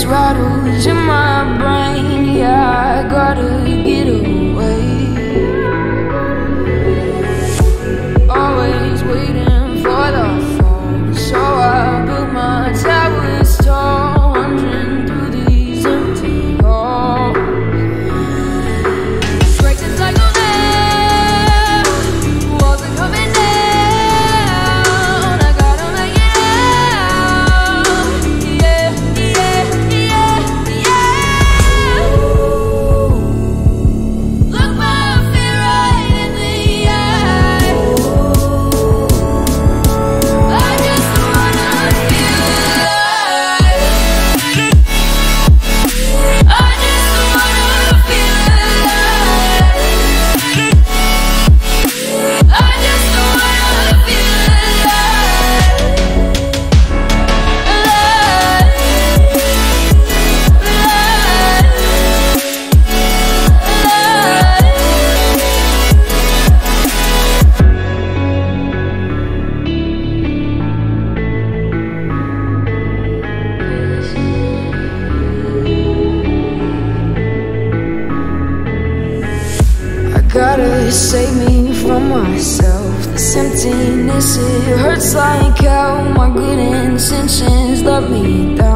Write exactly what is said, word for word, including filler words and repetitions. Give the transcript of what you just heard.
these rattles in my brain. Yeah, I gotta get away. Always waiting for the phone, so I built my towers tall, wandering through these empty halls. Break the cycle now, walls are coming down. I gotta make it out. Yeah, yeah, yeah, yeah. Look my fear right in the eye. I just wanna feel alive. I just wanna feel alive. I just wanna feel alive. I gotta save me from myself. This emptiness, it hurts like hell. My good intentions let me down.